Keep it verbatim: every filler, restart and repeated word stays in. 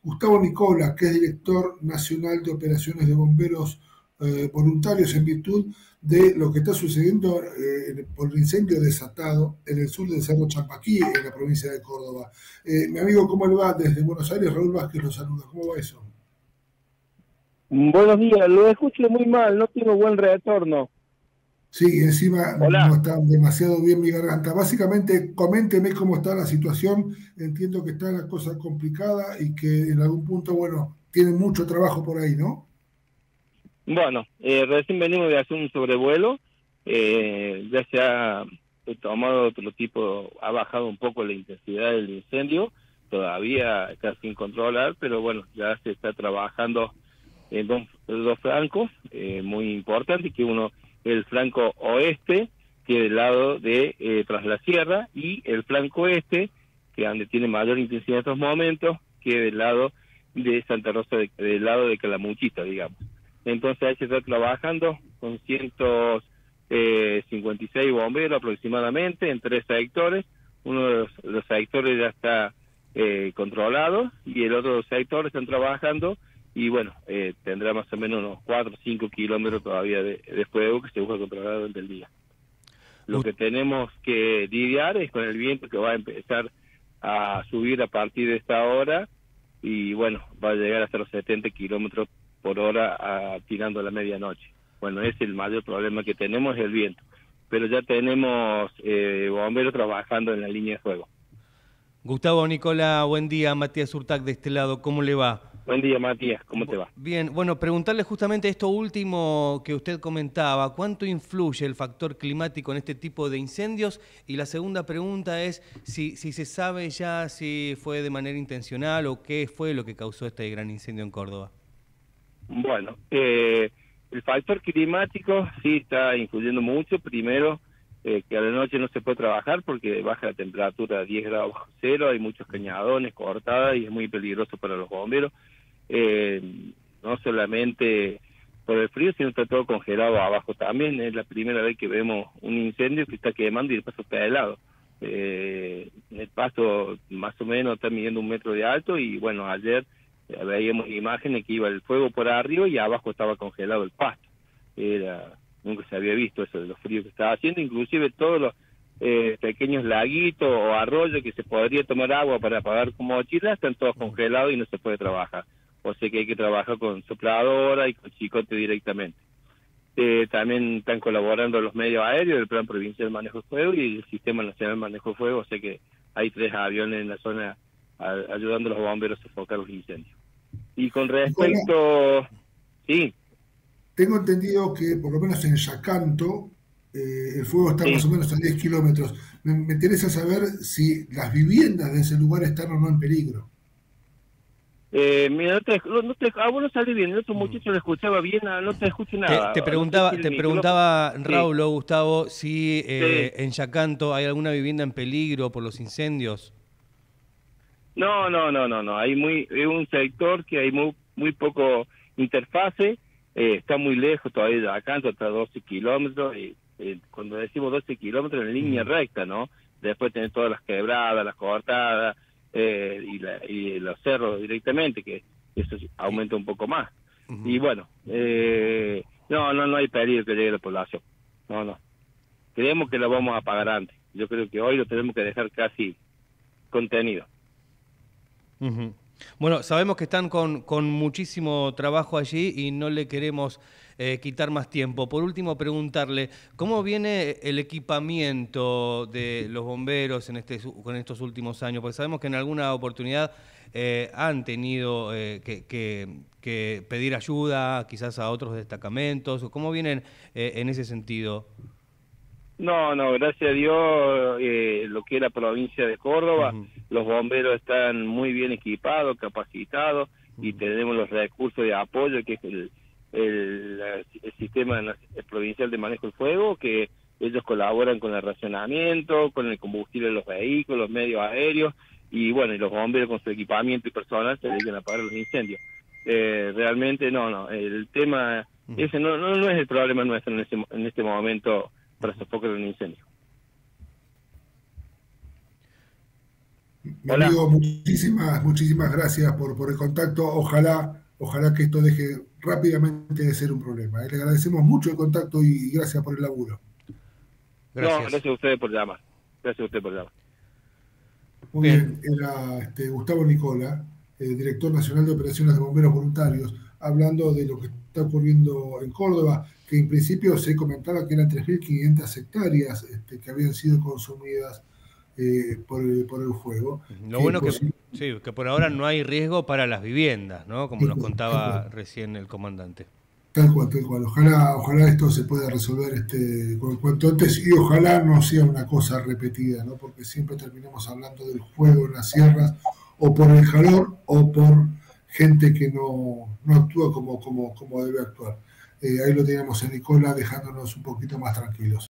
Gustavo Nicola, que es director nacional de operaciones de bomberos eh, voluntarios en virtud de lo que está sucediendo eh, por el incendio desatado en el sur del Cerro Champaquí, en la provincia de Córdoba. Eh, mi amigo, ¿cómo le va? Desde Buenos Aires, Raúl Vázquez lo saluda. ¿Cómo va eso? Buenos días, lo escucho muy mal, no tengo buen retorno. Sí, encima no Hola. está demasiado bien mi garganta. Básicamente, coménteme cómo está la situación. Entiendo que está la cosa complicada y que en algún punto, bueno, tienen mucho trabajo por ahí, ¿no? Bueno, eh, recién venimos de hacer un sobrevuelo, eh, ya se ha eh, tomado otro tipo, ha bajado un poco la intensidad del incendio, todavía está sin controlar, pero bueno, ya se está trabajando en dos, dos flancos eh, muy importantes, que uno el flanco oeste, que del lado de eh, Tras la Sierra, y el flanco este, que donde tiene mayor intensidad en estos momentos, que del lado de Santa Rosa, de, del lado de Calamuchita, digamos. Entonces ahí se está trabajando con ciento cincuenta y seis bomberos aproximadamente en tres sectores. Uno de los, los sectores ya está eh, controlado y el otro sector están trabajando y bueno, eh, tendrá más o menos unos cuatro o cinco kilómetros todavía de, de fuego que se busca controlar durante el día. Lo que tenemos que lidiar es con el viento que va a empezar a subir a partir de esta hora y bueno, va a llegar hasta los setenta kilómetros por hora a, tirando a la medianoche. Bueno, ese es el mayor problema que tenemos, es el viento. Pero ya tenemos eh, bomberos trabajando en la línea de fuego. Gustavo, Nicola, buen día. Matías Urtac de este lado, ¿cómo le va? Buen día, Matías, ¿cómo te va? Bien, bueno, preguntarle justamente esto último que usted comentaba, ¿cuánto influye el factor climático en este tipo de incendios? Y la segunda pregunta es si, si se sabe ya si fue de manera intencional o qué fue lo que causó este gran incendio en Córdoba. Bueno, eh, el factor climático sí está influyendo mucho. Primero, eh, que a la noche no se puede trabajar porque baja la temperatura a diez grados bajo cero, hay muchos cañadones, cortadas y es muy peligroso para los bomberos. Eh, no solamente por el frío, sino está todo congelado abajo también. Es la primera vez que vemos un incendio que está quemando y el paso está helado. Eh, el paso más o menos está midiendo un metro de alto y bueno, ayer eh, veíamos imágenes que iba el fuego por arriba y abajo estaba congelado el pasto. Era, nunca se había visto eso de los fríos que estaba haciendo, inclusive todos los eh, pequeños laguitos o arroyos que se podría tomar agua para apagar como mochila están todos congelados y no se puede trabajar. O sea que hay que trabajar con sopladora y con chicote directamente. Eh, también están colaborando los medios aéreos, el Plan Provincial de Manejo de Fuego y el Sistema Nacional de Manejo de Fuego, o sea que hay tres aviones en la zona a, ayudando a los bomberos a sofocar los incendios. Y con Nicola, respecto, sí, tengo entendido que por lo menos en Yacanto eh, el fuego está más sí. o menos a diez kilómetros. Me, me interesa saber si las viviendas de ese lugar están o no en peligro. Eh, mira, no te, no no te, ah, bueno, salí bien, el otro muchacho lo escuchaba bien, ah, no te escucho Te, nada, te no sé si preguntaba, el te micrófono, preguntaba sí, Raúl o Gustavo, si sí. eh, en Yacanto hay alguna vivienda en peligro por los incendios. No, no, no, no, no, hay muy, es un sector que hay muy, muy poco interfase, eh, está muy lejos todavía de acá, está a doce kilómetros, y eh, cuando decimos doce kilómetros en línea Mm. recta, ¿no? Después tenés todas las quebradas, las cortadas, eh, y, la, y los cerros directamente, que eso sí Y- aumenta un poco más. Y ujú. bueno, eh, no, no, no hay peligro que llegue la población, no, no. Creemos que lo vamos a pagar antes, yo creo que hoy lo tenemos que dejar casi contenido. Ujú. Bueno, sabemos que están con, con muchísimo trabajo allí y no le queremos eh, quitar más tiempo. Por último, preguntarle, ¿cómo viene el equipamiento de los bomberos en este, su- con estos últimos años? Porque sabemos que en alguna oportunidad eh, han tenido eh, que, que- que pedir ayuda quizás a otros destacamentos. ¿Cómo vienen eh, en ese sentido? No, no, gracias a Dios, eh, lo que es la provincia de Córdoba, Ujú, los bomberos están muy bien equipados, capacitados y ujú. tenemos los recursos de apoyo, que es el, el, el sistema na- provincial de manejo del fuego, que ellos colaboran con el racionamiento, con el combustible de los vehículos, los medios aéreos y bueno, y los bomberos con su equipamiento y personal se dedican a apagar los incendios. Eh, realmente no, no, el tema Ujú. ese no, no, no es el problema nuestro en este, en este momento para sofocar un incendio. Mi Hola. amigo, muchísimas, muchísimas gracias por, por el contacto. Ojalá, ojalá que esto deje rápidamente de ser un problema. ¿eh? Le agradecemos mucho el contacto y gracias por el laburo. No, Gracias. gracias a ustedes por llamar. Gracias a ustedes por llamar. Muy Bien. bien, era este, Gustavo Nicola, eh, director nacional de operaciones de bomberos voluntarios, hablando de lo que está ocurriendo en Córdoba, que en principio se comentaba que eran tres mil quinientas hectáreas este, que habían sido consumidas eh, por, el, por el fuego. Lo Que bueno que, sí, que por ahora no hay riesgo para las viviendas, ¿no? Como nos contaba recién el comandante. Tal cual, tal cual. Ojalá, ojalá esto se pueda resolver este, con cuanto antes y ojalá no sea una cosa repetida, ¿no? Porque siempre terminamos hablando del fuego en las sierras o por el calor o por gente que no, no actúa como, como, como debe actuar. Eh, ahí lo teníamos en Nicola dejándonos un poquito más tranquilos.